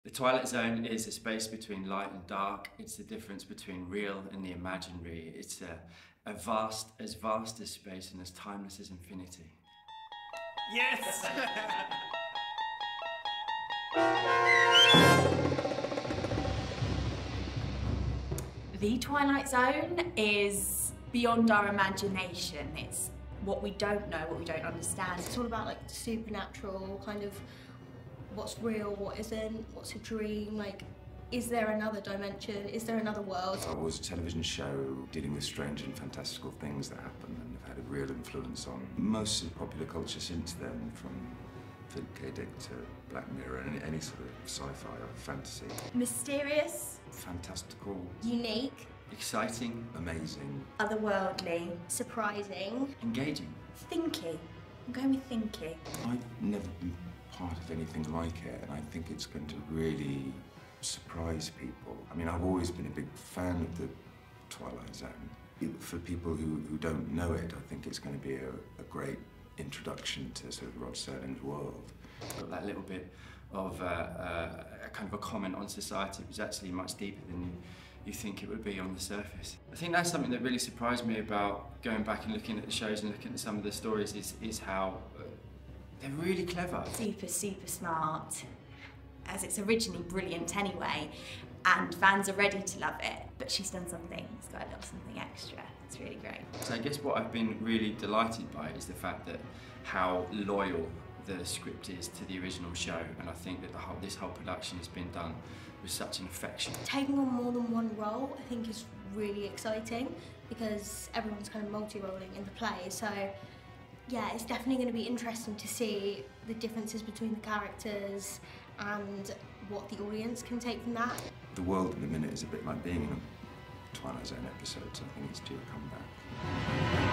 The Twilight Zone is a space between light and dark. It's the difference between real and the imaginary. It's as vast as space and as timeless as infinity. Yes! The Twilight Zone is beyond our imagination. It's what we don't know, what we don't understand. It's all about like the supernatural, kind of what's real, what isn't, what's a dream, like is there another dimension, is there another world? It was a television show dealing with strange and fantastical things that happen and have had a real influence on most of popular culture since then, from Philip K. Dick to Black Mirror and any sort of sci-fi or fantasy. Mysterious. Fantastical. Unique. Exciting. Amazing. Otherworldly. Surprising. Engaging. Thinky. I'm going with thinky. I've never been part of anything like it, and I think it's going to really surprise people. I mean, I've always been a big fan of the Twilight Zone. For people who don't know it, I think it's going to be a great introduction to sort of Rod Serling's world. Got that little bit of a kind of a comment on society, which is actually much deeper than you think it would be on the surface. I think that's something that really surprised me about going back and looking at the shows and looking at some of the stories is how they're really clever. Super, super smart, as it's originally brilliant anyway, and fans are ready to love it, but she's done something, it's got a little something extra. It's really great. So I guess what I've been really delighted by is the fact that how loyal the script is to the original show, and I think that this whole production has been done with such an affection. Taking on more than one role, I think, is really exciting because everyone's kind of multi-rolling in the play. So yeah, it's definitely going to be interesting to see the differences between the characters and what the audience can take from that. The world at the minute is a bit like being in a Twilight Zone episode, so I think it's due a comeback.